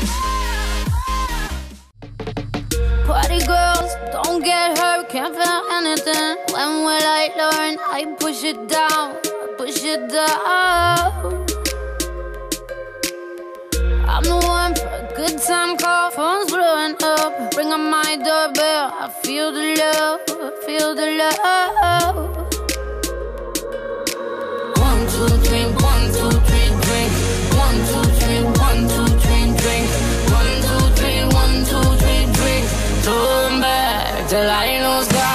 Party girls, don't get hurt, can't feel anything. When will I learn? I push it down, push it down. I'm the one for a good time call, phone's blowing up. Ring on my doorbell, I feel the love, I feel the love. 1, 2, 3, 1, 2, 3, drink. 1, 2, 3, 1, 2, 3, drink. 1, 2, 3, 1, 2, 3, drink. Turn back till I lose God.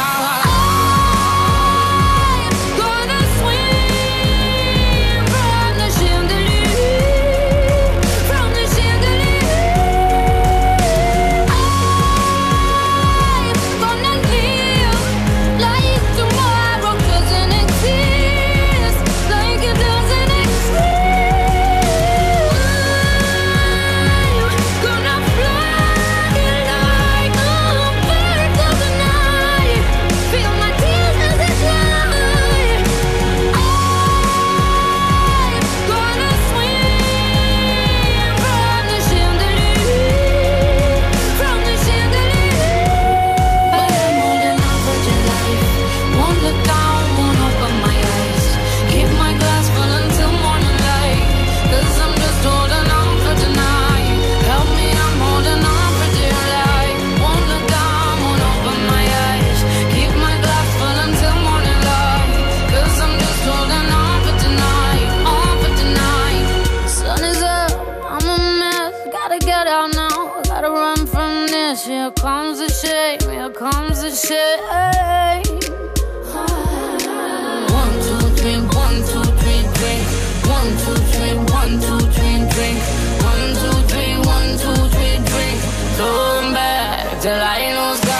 Here comes the shame, here comes the shame. 1, 2, 3, 1, 2, 3, drink. 1, 2, 3, 1, 2, 3, drink. 1, 2, 3, 1, 2, 3, drink. Turn back till I lose God.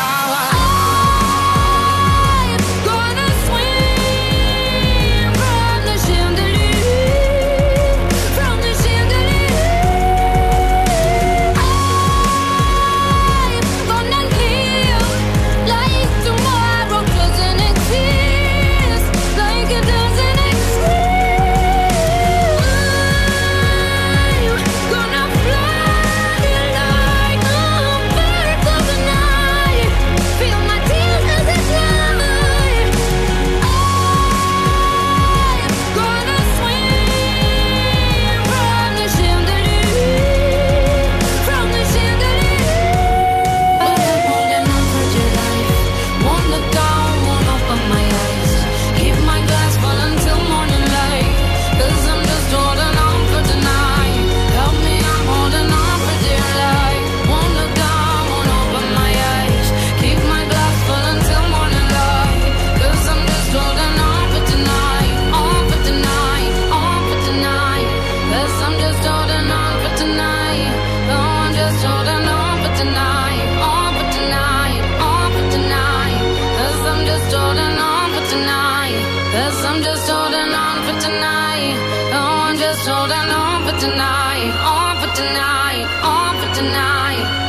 I'm just holding on for tonight. Oh, I'm just holding on for tonight. On for tonight. On for tonight.